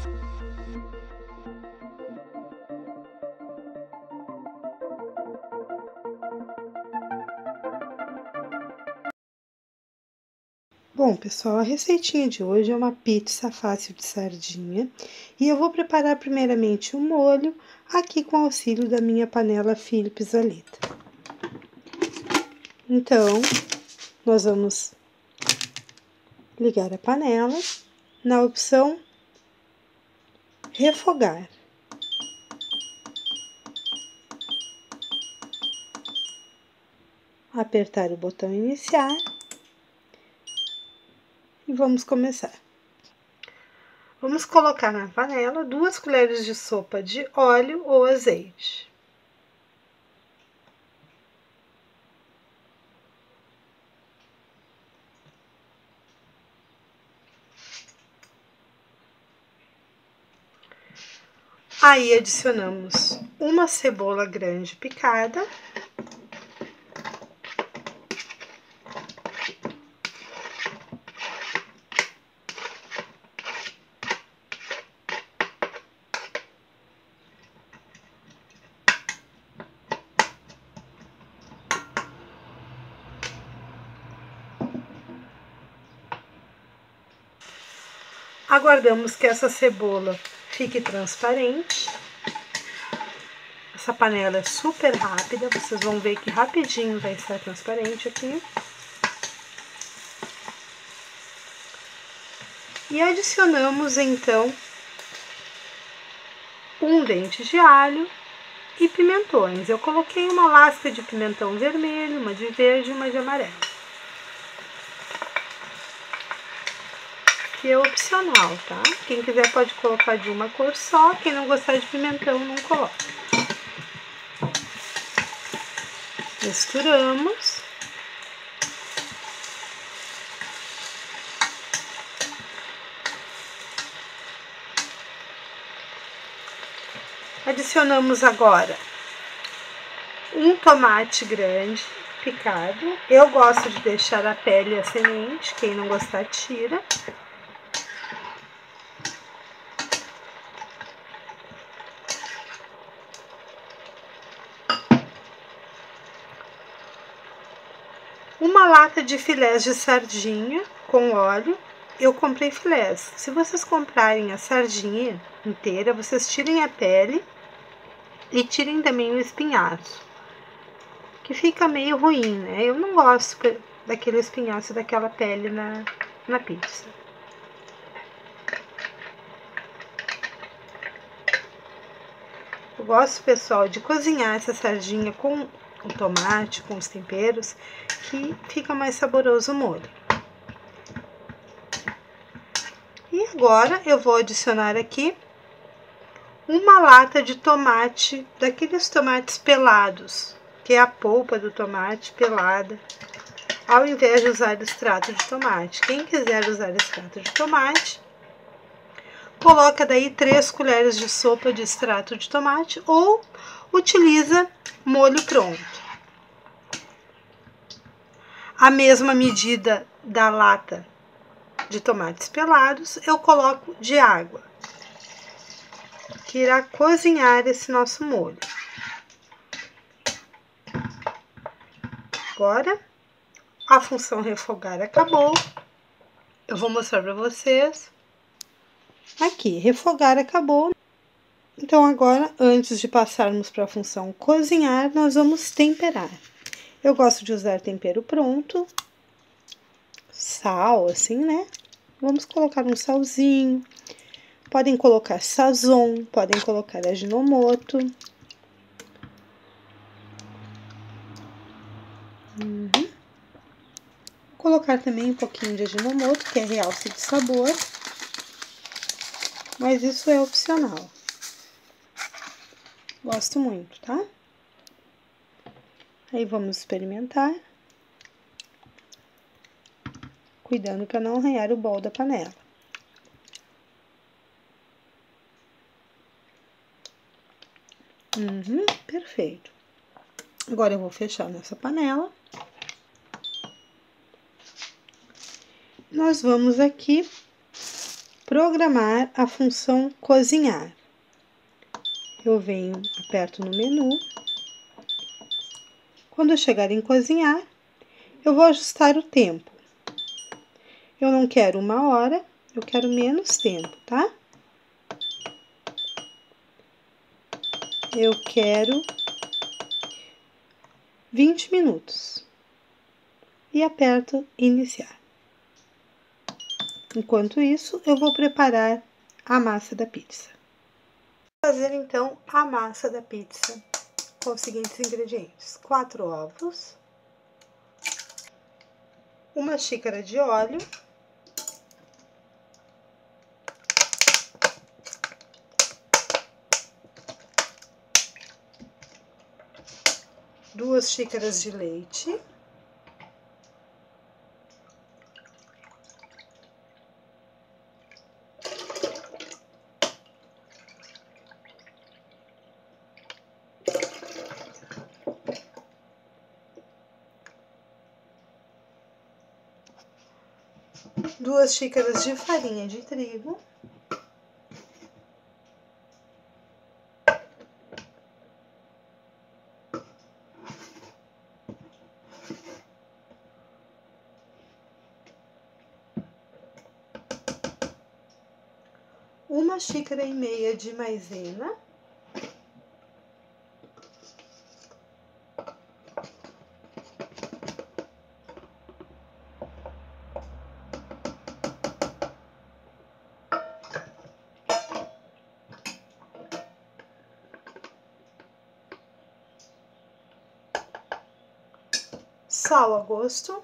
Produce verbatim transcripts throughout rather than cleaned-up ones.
Bom, pessoal, a receitinha de hoje é uma pizza fácil de sardinha e eu vou preparar primeiramente o molho aqui com auxílio da minha panela Philips Aleta. Então, nós vamos ligar a panela na opção refogar. Apertar o botão iniciar. E vamos começar. Vamos colocar na panela duas colheres de sopa de óleo ou azeite. Aí adicionamos uma cebola grande picada. Aguardamos que essa cebola fique transparente. Essa panela é super rápida, vocês vão ver que rapidinho vai estar transparente aqui. E adicionamos então um dente de alho e pimentões. Eu coloquei uma lasca de pimentão vermelho, uma de verde e uma de amarelo. Que é opcional, tá? Quem quiser pode colocar de uma cor só, quem não gostar de pimentão não coloca. Misturamos. Adicionamos agora um tomate grande picado. Eu gosto de deixar a pele e a semente, quem não gostar tira. Uma lata de filés de sardinha com óleo. Eu comprei filés. Se vocês comprarem a sardinha inteira, vocês tirem a pele e tirem também o espinhaço, que fica meio ruim, né? Eu não gosto daquele espinhaço, daquela pele na, na pizza. Eu gosto, pessoal, de cozinhar essa sardinha com o tomate, com os temperos, que fica mais saboroso o molho. E agora eu vou adicionar aqui uma lata de tomate, daqueles tomates pelados, que é a polpa do tomate pelada, ao invés de usar extrato de tomate. Quem quiser usar extrato de tomate, coloca daí três colheres de sopa de extrato de tomate ou utiliza molho pronto. A mesma medida da lata de tomates pelados, eu coloco de água, que irá cozinhar esse nosso molho. Agora, a função refogar acabou. Eu vou mostrar para vocês. Aqui, refogar acabou. Então, agora, antes de passarmos para a função cozinhar, nós vamos temperar. Eu gosto de usar tempero pronto, sal, assim, né? Vamos colocar um salzinho. Podem colocar sazon, podem colocar Ajinomoto. Uhum. Colocar também um pouquinho de Ajinomoto, que é realce de sabor. Mas isso é opcional. Gosto muito, tá? Aí vamos experimentar. Cuidando para não arranhar o bol da panela. Uhum, perfeito. Agora eu vou fechar nessa panela. Nós vamos aqui programar a função cozinhar. Eu venho, aperto no menu. Quando eu chegar em cozinhar, eu vou ajustar o tempo. Eu não quero uma hora, eu quero menos tempo, tá? Eu quero vinte minutos. E aperto iniciar. Enquanto isso, eu vou preparar a massa da pizza. Vou fazer então a massa da pizza com os seguintes ingredientes: quatro ovos, uma xícara de óleo, duas xícaras de leite, duas xícaras de farinha de trigo, uma xícara e meia de maisena, sal a gosto,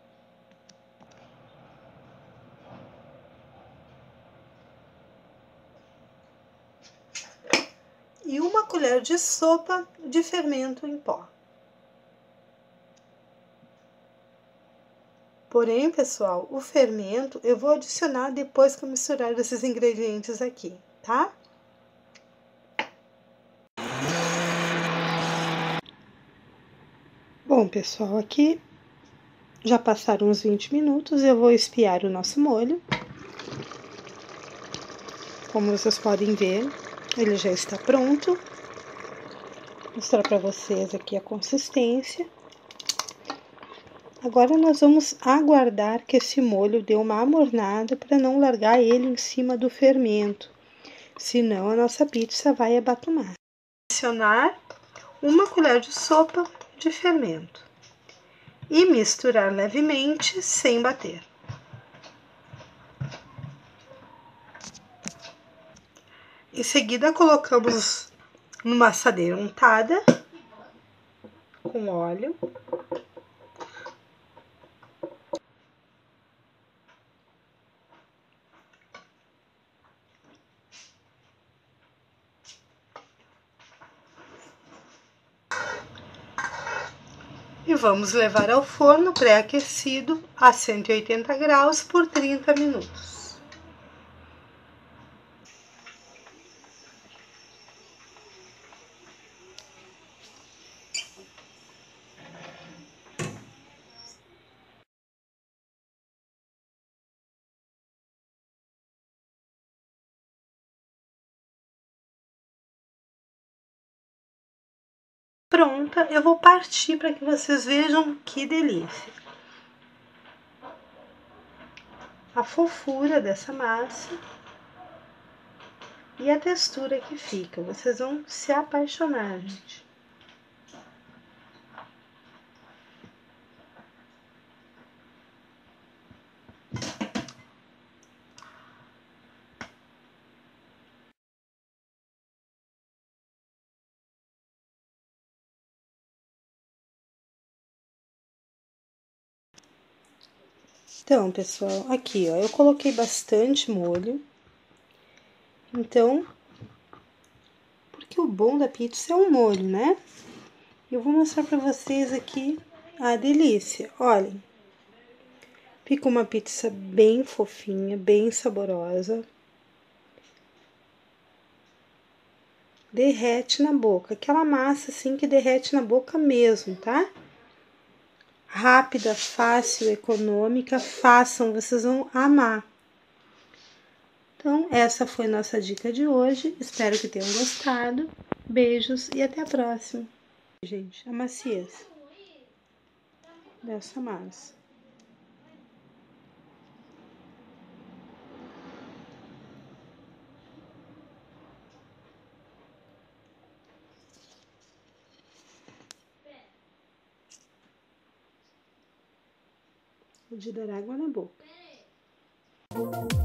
e uma colher de sopa de fermento em pó. Porém, pessoal, o fermento eu vou adicionar depois que eu misturar esses ingredientes aqui, tá? Bom, pessoal, aqui já passaram uns vinte minutos, eu vou espiar o nosso molho. Como vocês podem ver, ele já está pronto. Vou mostrar para vocês aqui a consistência. Agora nós vamos aguardar que esse molho dê uma amornada para não largar ele em cima do fermento, senão a nossa pizza vai abatumar. Adicionar uma colher de sopa de fermento e misturar levemente sem bater. Em seguida, colocamos numa assadeira untada com óleo. E vamos levar ao forno pré-aquecido a cento e oitenta graus por trinta minutos. Pronta, eu vou partir para que vocês vejam que delícia. A fofura dessa massa e a textura que fica, vocês vão se apaixonar, gente. Então, pessoal, aqui, ó, eu coloquei bastante molho. Então, porque o bom da pizza é o molho, né? Eu vou mostrar pra vocês aqui a delícia. Olhem, fica uma pizza bem fofinha, bem saborosa. Derrete na boca, aquela massa assim que derrete na boca mesmo, tá? Rápida, fácil, econômica, façam, vocês vão amar. Então, essa foi nossa dica de hoje. Espero que tenham gostado. Beijos e até a próxima. Gente, a maciez dessa massa. De dar água na boca.